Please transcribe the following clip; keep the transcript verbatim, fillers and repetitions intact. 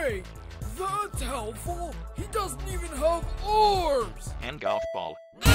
Wait, that's helpful. He doesn't even have orbs. And golf ball.